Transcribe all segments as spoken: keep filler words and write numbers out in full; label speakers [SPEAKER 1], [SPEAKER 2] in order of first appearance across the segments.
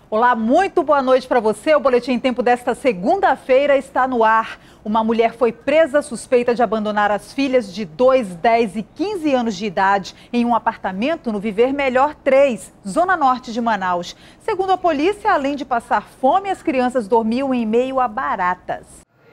[SPEAKER 1] Olá, muito boa noite para você. O Boletim Tempo desta segunda-feira está no ar. Uma mulher foi presa suspeita de abandonar as filhas de dois, dez e quinze anos de idade em um apartamento no Viver Melhor três, zona norte de Manaus. Segundo a polícia, além de passar fome, as crianças dormiam em meio a baratas.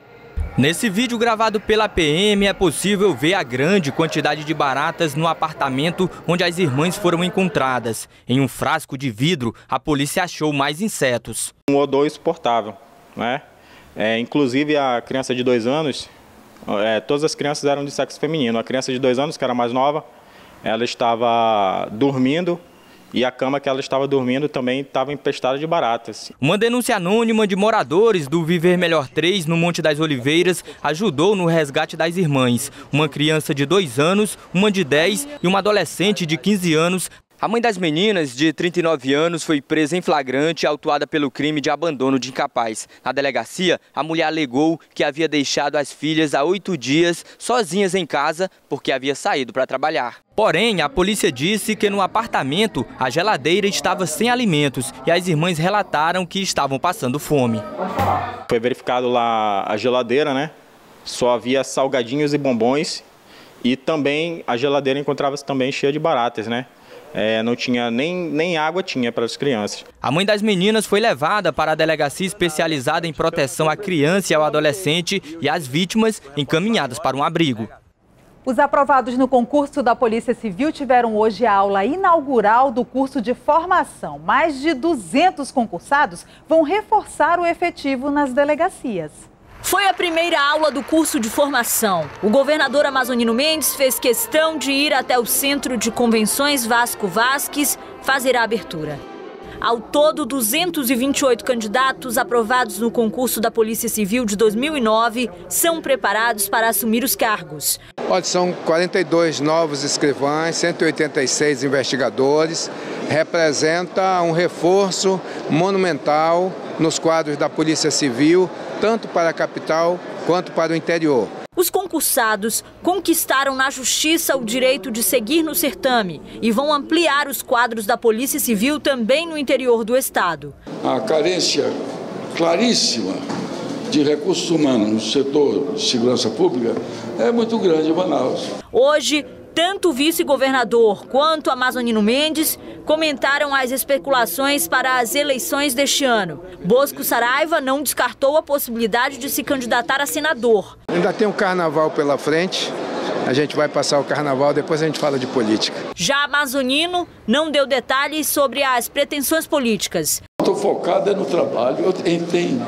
[SPEAKER 2] Nesse vídeo gravado pela P M é possível ver a grande quantidade de baratas no apartamento onde as irmãs foram encontradas. Em um frasco de vidro, a polícia achou mais insetos.
[SPEAKER 3] Um odor insuportável, né? É, inclusive a criança de dois anos, é, todas as crianças eram de sexo feminino. A criança de dois anos, que era mais nova, ela estava dormindo. E a cama que ela estava dormindo também estava empestada de baratas.
[SPEAKER 2] Uma denúncia anônima de moradores do Viver Melhor três, no Monte das Oliveiras, ajudou no resgate das irmãs. Uma criança de dois anos, uma de dez e uma adolescente de quinze anos. A mãe das meninas, de trinta e nove anos, foi presa em flagrante e autuada pelo crime de abandono de incapaz. Na delegacia, a mulher alegou que havia deixado as filhas há oito dias sozinhas em casa porque havia saído para trabalhar. Porém, a polícia disse que no apartamento a geladeira estava sem alimentos e as irmãs relataram que estavam passando fome.
[SPEAKER 3] Foi verificado lá a geladeira, né? Só havia salgadinhos e bombons e também a geladeira encontrava-se também cheia de baratas, né? É, não tinha nem, nem água tinha para as crianças.
[SPEAKER 2] A mãe das meninas foi levada para a delegacia especializada em proteção à criança e ao adolescente e as vítimas encaminhadas para um abrigo.
[SPEAKER 1] Os aprovados no concurso da Polícia Civil tiveram hoje a aula inaugural do curso de formação. Mais de duzentos concursados vão reforçar o efetivo nas delegacias.
[SPEAKER 4] Foi a primeira aula do curso de formação. O governador Amazonino Mendes fez questão de ir até o Centro de Convenções Vasco Vasques fazer a abertura. Ao todo, duzentos e vinte e oito candidatos aprovados no concurso da Polícia Civil de dois mil e nove são preparados para assumir os cargos.
[SPEAKER 5] Olha, são quarenta e dois novos escrivães, cento e oitenta e seis investigadores. Representa um reforço monumental nos quadros da Polícia Civil, tanto para a capital quanto para o interior.
[SPEAKER 4] Os concursados conquistaram na Justiça o direito de seguir no certame e vão ampliar os quadros da Polícia Civil também no interior do estado.
[SPEAKER 6] A carência claríssima de recursos humanos no setor de segurança pública é muito grande em Manaus.
[SPEAKER 4] Hoje, tanto o vice-governador quanto Amazonino Mendes comentaram as especulações para as eleições deste ano. Bosco Saraiva não descartou a possibilidade de se candidatar a senador.
[SPEAKER 5] Ainda tem um carnaval pela frente, a gente vai passar o carnaval, depois a gente fala de política.
[SPEAKER 4] Já Amazonino não deu detalhes sobre as pretensões políticas.
[SPEAKER 6] Estou focado no trabalho, eu tenho,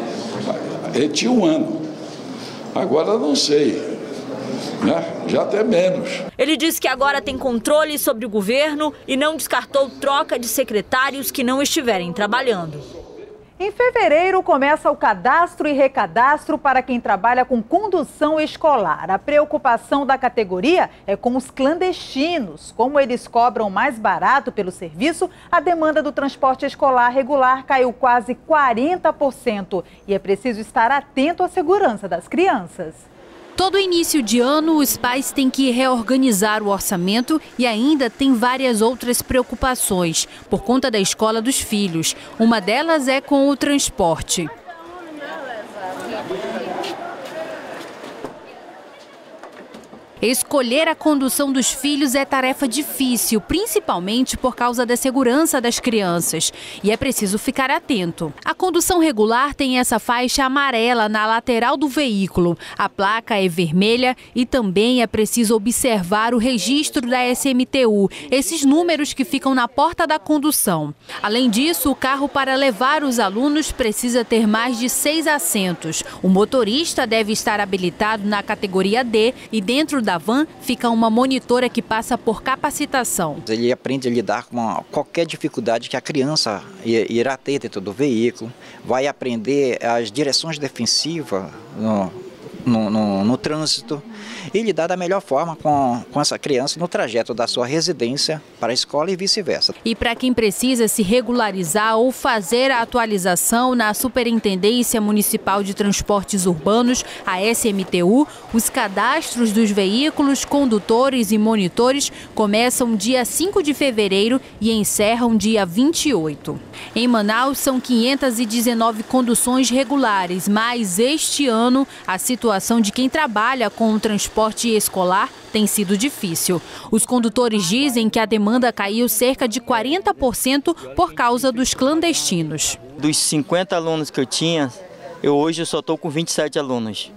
[SPEAKER 6] eu tinha um ano, agora não sei. Né? Já até menos.
[SPEAKER 4] Ele disse que agora tem controle sobre o governo e não descartou troca de secretários que não estiverem trabalhando.
[SPEAKER 1] Em fevereiro começa o cadastro e recadastro para quem trabalha com condução escolar. A preocupação da categoria é com os clandestinos. Como eles cobram mais barato pelo serviço, a demanda do transporte escolar regular caiu quase quarenta por cento. E é preciso estar atento à segurança das crianças.
[SPEAKER 7] Todo início de ano, os pais têm que reorganizar o orçamento e ainda tem várias outras preocupações por conta da escola dos filhos. Uma delas é com o transporte. Escolher a condução dos filhos é tarefa difícil, principalmente por causa da segurança das crianças. E é preciso ficar atento. A condução regular tem essa faixa amarela na lateral do veículo. A placa é vermelha e também é preciso observar o registro da S M T U, esses números que ficam na porta da condução. Além disso, o carro para levar os alunos precisa ter mais de seis assentos. O motorista deve estar habilitado na categoria D e dentro da da van fica uma monitora que passa por capacitação.
[SPEAKER 8] Ele aprende a lidar com uma, qualquer dificuldade que a criança irá ter dentro do veículo, vai aprender as direções defensivas no, no, no, no trânsito, e lidar da melhor forma com, com essa criança no trajeto da sua residência para a escola e vice-versa.
[SPEAKER 7] E para quem precisa se regularizar ou fazer a atualização na Superintendência Municipal de Transportes Urbanos, a S M T U, os cadastros dos veículos, condutores e monitores começam dia cinco de fevereiro e encerram dia vinte e oito. Em Manaus, são quinhentas e dezenove conduções regulares, mas este ano a situação de quem trabalha com o transporte escolar tem sido difícil. Os condutores dizem que a demanda caiu cerca de quarenta por cento por causa dos clandestinos.
[SPEAKER 9] Dos cinquenta alunos que eu tinha, eu hoje só estou com vinte e sete alunos.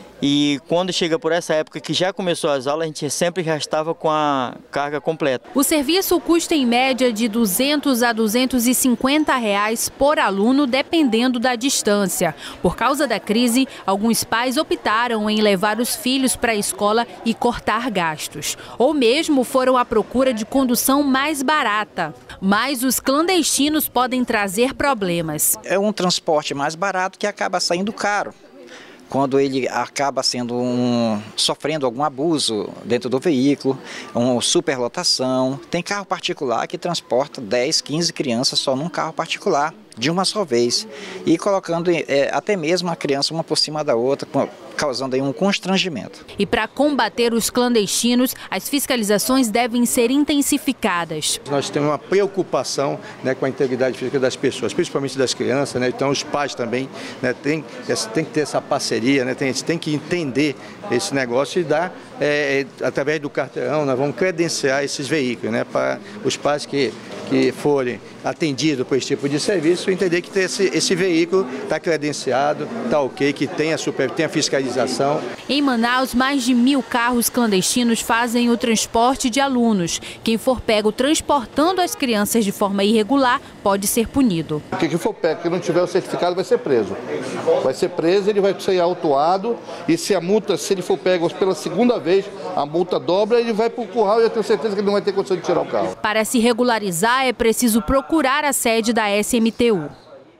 [SPEAKER 9] E quando chega por essa época que já começou as aulas, a gente sempre já estava com a carga completa.
[SPEAKER 7] O serviço custa em média de duzentos a duzentos e cinquenta reais por aluno, dependendo da distância. Por causa da crise, alguns pais optaram em levar os filhos para a escola e cortar gastos. Ou mesmo foram à procura de condução mais barata. Mas os clandestinos podem trazer problemas.
[SPEAKER 8] É um transporte mais barato que acaba saindo caro, quando ele acaba sendo um, sofrendo algum abuso dentro do veículo, uma superlotação. Tem carro particular que transporta dez, quinze crianças só num carro particular, de uma só vez, e colocando é, até mesmo a criança uma por cima da outra, causando aí um constrangimento.
[SPEAKER 7] E para combater os clandestinos, as fiscalizações devem ser intensificadas.
[SPEAKER 10] Nós temos uma preocupação, né, com a integridade física das pessoas, principalmente das crianças, né, então os pais também, né, tem, tem que ter essa parceria, né, tem, tem que entender esse negócio e dar, é, através do carteirão, nós vamos credenciar esses veículos, né, para os pais que, que forem atendidos por esse tipo de serviço, entender que esse, esse veículo está credenciado, está ok, que tem a, super, tem a fiscalização.
[SPEAKER 7] Em Manaus, mais de mil carros clandestinos fazem o transporte de alunos. Quem for pego transportando as crianças de forma irregular pode ser punido.
[SPEAKER 11] Quem for pego que não tiver o certificado vai ser preso. Vai ser preso, ele vai ser autuado e se a multa, se ele for pego pela segunda vez, a multa dobra, ele vai para o curral e eu tenho certeza que ele não vai ter condição de tirar o carro.
[SPEAKER 7] Para se regularizar, é preciso procurar a sede da S M T U.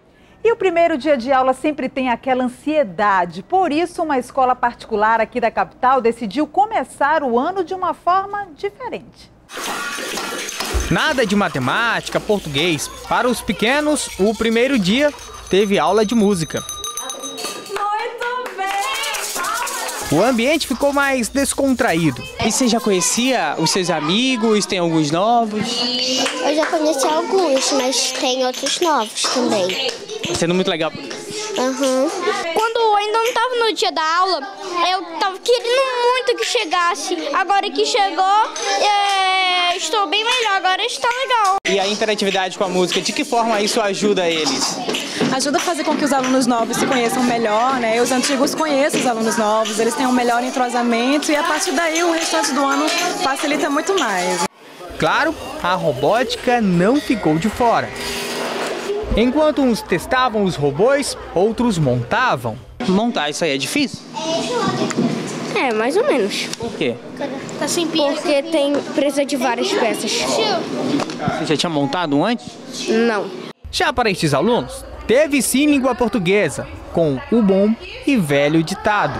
[SPEAKER 1] E o primeiro dia de aula sempre tem aquela ansiedade. Por isso, uma escola particular aqui da capital decidiu começar o ano de uma forma diferente.
[SPEAKER 2] Nada de matemática, português. Para os pequenos, o primeiro dia teve aula de música.
[SPEAKER 12] Muito bem!
[SPEAKER 2] O ambiente ficou mais descontraído.
[SPEAKER 13] E você já conhecia os seus amigos? Tem alguns novos?
[SPEAKER 14] Eu já conheci alguns, mas tem outros novos também.
[SPEAKER 13] Sendo muito legal.
[SPEAKER 14] Uhum.
[SPEAKER 15] Quando eu ainda não estava no dia da aula, eu estava querendo muito que chegasse. Agora que chegou, é, estou bem melhor, agora está legal.
[SPEAKER 13] E a interatividade com a música, de que forma isso ajuda eles?
[SPEAKER 16] Ajuda a fazer com que os alunos novos se conheçam melhor, né? Os antigos conheçam os alunos novos, eles têm um melhor entrosamento e a partir daí o restante do ano facilita muito mais.
[SPEAKER 2] Claro, a robótica não ficou de fora. Enquanto uns testavam os robôs, outros montavam.
[SPEAKER 13] Montar isso aí é difícil?
[SPEAKER 15] É, mais ou menos.
[SPEAKER 13] Por quê?
[SPEAKER 15] Tá sem pilha. Porque tem, precisa de várias peças.
[SPEAKER 13] Você já tinha montado um antes?
[SPEAKER 15] Não.
[SPEAKER 2] Já para estes alunos, teve sim língua portuguesa, com o bom e velho ditado.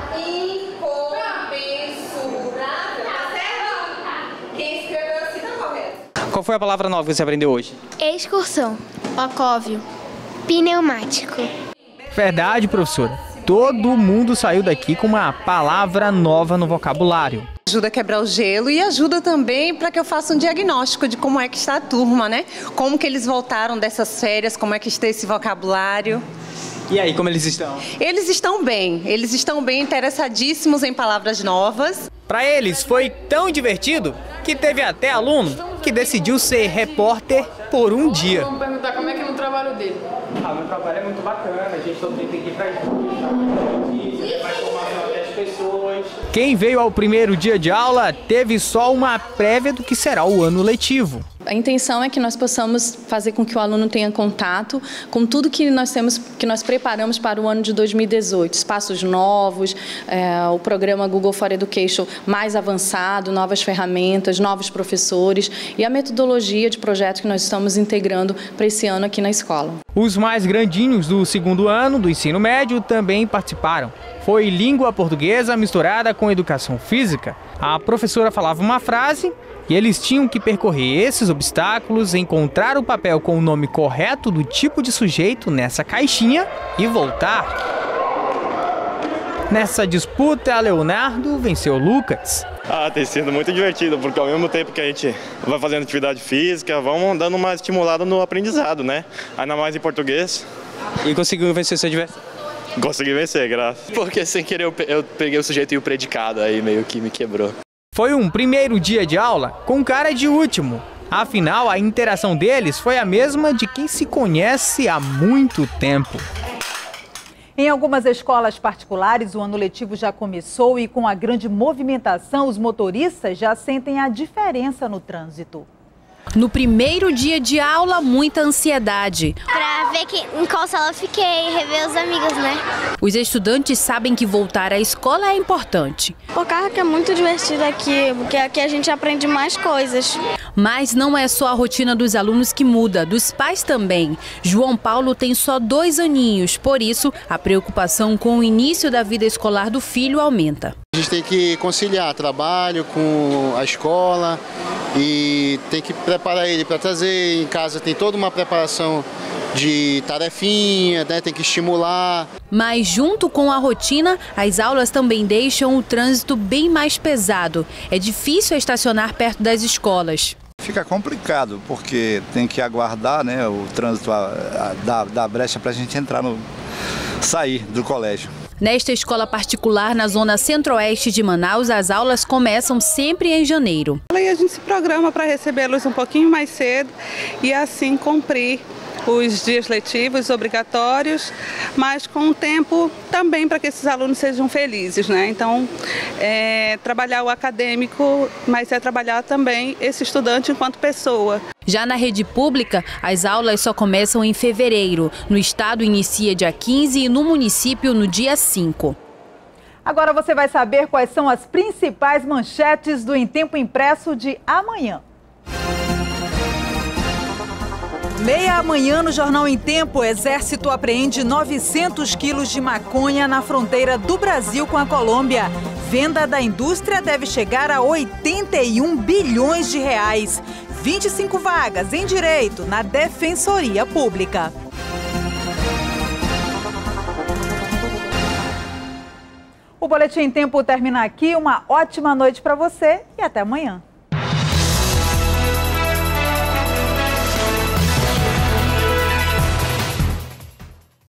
[SPEAKER 13] Qual foi a palavra nova que você aprendeu hoje?
[SPEAKER 15] Excursão, ocóvio, pneumático.
[SPEAKER 2] Verdade, professora. Todo mundo saiu daqui com uma palavra nova no vocabulário.
[SPEAKER 17] Ajuda a quebrar o gelo e ajuda também para que eu faça um diagnóstico de como é que está a turma, né? Como que eles voltaram dessas férias, como é que está esse vocabulário.
[SPEAKER 13] E aí, como eles estão?
[SPEAKER 17] Eles estão bem, eles estão bem interessadíssimos em palavras novas.
[SPEAKER 2] Para eles foi tão divertido que teve até aluno que decidiu ser repórter por um dia.
[SPEAKER 18] Vamos perguntar como é que é no trabalho dele.
[SPEAKER 13] Ah, meu trabalho é muito bacana, a gente todo dia tem que ir pra notícias, faz formação até as pessoas.
[SPEAKER 2] Quem veio ao primeiro dia de aula teve só uma prévia do que será o ano letivo.
[SPEAKER 19] A intenção é que nós possamos fazer com que o aluno tenha contato com tudo que nós temos, que nós preparamos para o ano de dois mil e dezoito. Espaços novos, é, o programa Google for Education mais avançado, novas ferramentas, novos professores e a metodologia de projeto que nós estamos integrando para esse ano aqui na escola.
[SPEAKER 13] Os mais grandinhos do segundo ano do ensino médio também participaram. Foi língua portuguesa misturada com educação física. A professora falava uma frase e eles tinham que percorrer esses obstáculos, encontrar o papel com o nome correto do tipo de sujeito nessa caixinha e voltar. Nessa disputa, Leonardo venceu Lucas.
[SPEAKER 20] Ah, tem sido muito divertido, porque ao mesmo tempo que a gente vai fazendo atividade física, vamos dando uma estimulada no aprendizado, né? Ainda mais em português.
[SPEAKER 13] E conseguiu vencer seu adversário?
[SPEAKER 20] Consegui vencer, graças.
[SPEAKER 21] Porque sem querer eu, eu peguei o sujeito e o predicado, aí meio que me quebrou.
[SPEAKER 13] Foi um primeiro dia de aula com cara de último. Afinal, a interação deles foi a mesma de quem se conhece há muito tempo.
[SPEAKER 1] Em algumas escolas particulares, o ano letivo já começou e com a grande movimentação, os motoristas já sentem a diferença no trânsito.
[SPEAKER 7] No primeiro dia de aula, muita ansiedade.
[SPEAKER 14] Pra ver que, em qual sala eu fiquei e rever os amigos, né?
[SPEAKER 7] Os estudantes sabem que voltar à escola é importante.
[SPEAKER 15] O carro que é muito divertido aqui, porque aqui a gente aprende mais coisas.
[SPEAKER 7] Mas não é só a rotina dos alunos que muda, dos pais também. João Paulo tem só dois aninhos, por isso a preocupação com o início da vida escolar do filho aumenta.
[SPEAKER 22] A gente tem que conciliar trabalho com a escola e tem que preparar ele para trazer. Em casa tem toda uma preparação de tarefinha, né? Tem que estimular.
[SPEAKER 7] Mas junto com a rotina, as aulas também deixam o trânsito bem mais pesado. É difícil estacionar perto das escolas.
[SPEAKER 23] Fica complicado, porque tem que aguardar, né, o trânsito a, a, da, da brecha para a gente entrar no sair do colégio.
[SPEAKER 7] Nesta escola particular, na zona centro-oeste de Manaus, as aulas começam sempre em janeiro.
[SPEAKER 24] E a gente se programa para recebê-los um pouquinho mais cedo e assim cumprir os dias letivos obrigatórios, mas com o tempo também para que esses alunos sejam felizes, né? Então, é, trabalhar o acadêmico, mas é trabalhar também esse estudante enquanto pessoa.
[SPEAKER 7] Já na rede pública, as aulas só começam em fevereiro. No estado inicia dia quinze e no município no dia cinco.
[SPEAKER 1] Agora você vai saber quais são as principais manchetes do Em Tempo Impresso de amanhã. Meia amanhã no Jornal Em Tempo, Exército apreende novecentos quilos de maconha na fronteira do Brasil com a Colômbia. Venda da indústria deve chegar a oitenta e um bilhões de reais. vinte e cinco vagas em direito na Defensoria Pública. O Boletim Em Tempo termina aqui. Uma ótima noite para você e até amanhã.